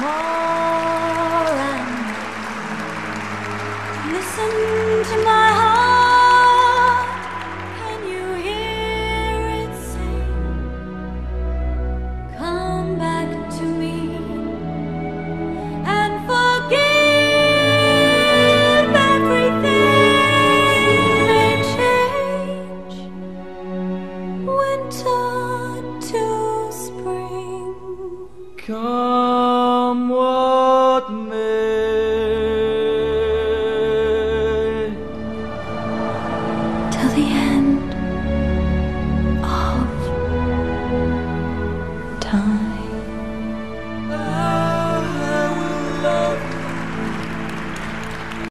call and listen to my heart. Can you hear it sing? Come back to me and forgive everything may change. Winter to spring. Come what may. Till the end.